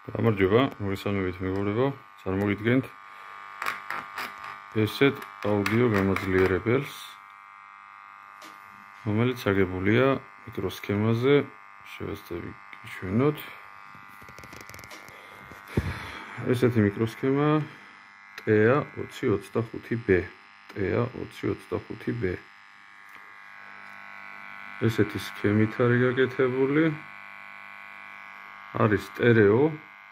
გამარჯობა, მოგესალმებით მეგობრებო. წარმოგიდგენთ ესეთ აუდიო გამაძლიერებელს, რომელიც აგებულია მიკროსქემაზე. შევეცდები გიჩვენოთ. ესეთი მიკროსქემა TA2025B. TA2025B. ესეთი სქემით არის გაკეთებული. არის სტერეო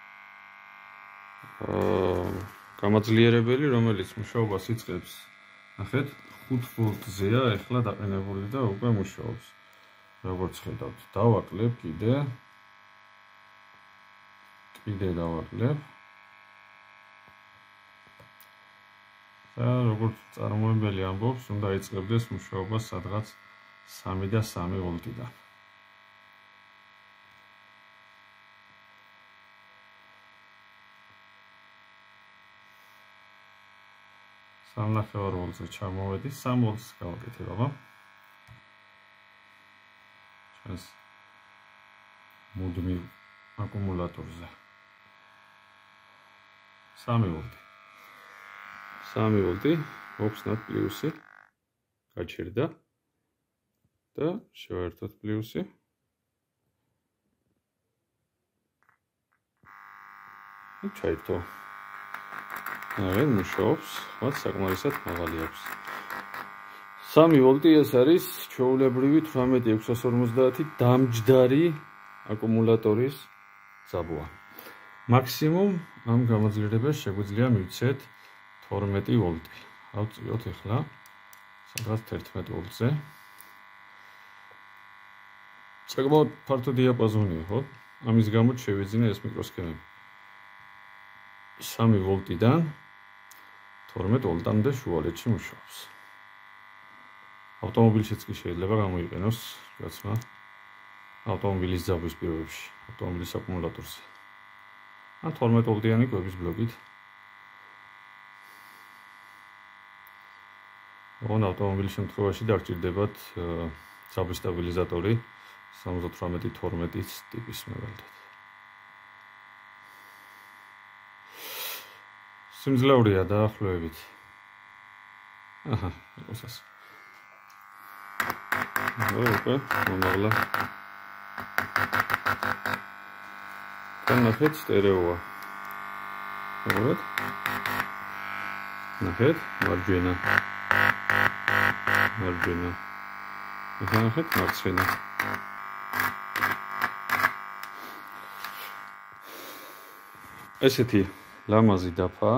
გამაძლიერებელი, რომელიც მუშაობას იწყებს, ნახეთ, 5 ვოლტზეა ახლა დაყენებული და უკვე მუშაობს. როგორც ხედავთ, დავაკლებ კიდე დავაკლებ. და როგორც წარმოებელი ამბობს, უნდა იწყებდეს მუშაობა სადღაც 3 და 3 ვოლტიდან. სამნახევარ ვოლტზე ჩამოვედი, 3 ვოლტს გავაკეთებ, აბა. ჩვენს მუდმივ აკუმულატორზე. 3 ვოლტი. 3 ვოლტი, მოხსნათ პლუსი. გაჩერდა. და შევერთოთ პლუსი. და ჩაირთო. აი, მუშაობს, მათ საკმარისად მაღალი აქვს. 3 ვოლტი ეს არის ჩვეულებრივი 18650 დამჯდარი აკუმულატორის ძაბვა. მაქსიმუმ ამ გამაძლიერებას შეგვიძლია მივცეთ 12 ვოლტი. ავწიოთ ახლა სადღაც 11 ვოლტზე. საკმაოდ ფართო დიაპაზონია, ხო? ამის გამო შევიძინე ეს მიკროსქემები. 3 ვოლტიდან 12 ვოლტამდე შუალედში მუშაობს. ავტომობილშიც კი შეიძლება გამოიყენოს, რაცმა ავტომობილის ძაბვის პირობებში, ავტომობილის აკუმულატორზე. ან 12 ვოლტიანი კვების ბლოკით. ოღონდ ავტომობილის შემთხვევაში დაგჭირდებათ ძაბვის სტაბილიზატორი 78-12 ტიპის მაგალითად. სიმძლავრეა დაახლოებით. აჰა, იყოს ასე. ოპა, მომაღლა. ნახეთ, სტერეოა. მოკლედ. ნახეთ, მარჯვენა. ნახეთ, მარცხენა. ესეთი ლამაზი დაფაა.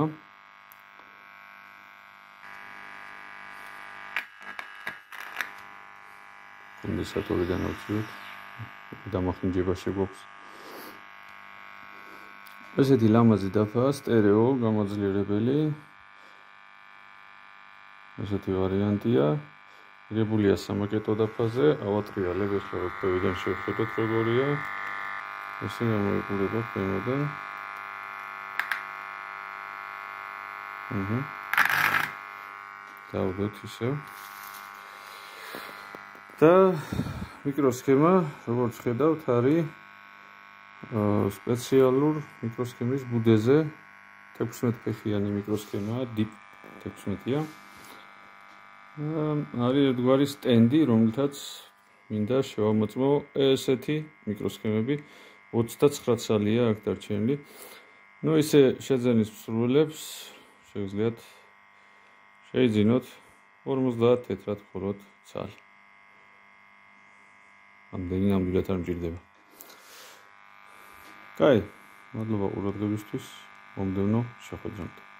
კონდენსატორიდან ავწიოთ. დამახინჯება შეგვაქვს. ესეთი ლამაზი დაფაა, სტერეო გამაძლიერებელი. ესეთი ვარიანტია. მიღებულია სამაკეტო დაფაზე, ავატრიალებ ახლა ქვევიდან შევხედოთ როგორია. ესე გამოიყურება ქვემოდან. დავდოთ ისევ. და მიკროსქემა, როგორც ხედავთ, არის სპეციალურ მიკროსქემის ბუდეზე 16 ფეხიანი მიკროსქემაა, დიპ 16-ია. არის ერთგვარი სტენდი, რომელთაც მინდა შევამოწმო ესეთი მიკროსქემები 29 ცალია აქ დარჩენილი. ნუ ისე შეძენის მსურველებს შეგიძლიათ შეიძინოთ 50 თეთრად ხუროთ ცალი. ამდენი ნამდვილად არ მჭირდება. კაი, მადლობა ყურადღებისთვის. მომდევნო შეხვედრამდე.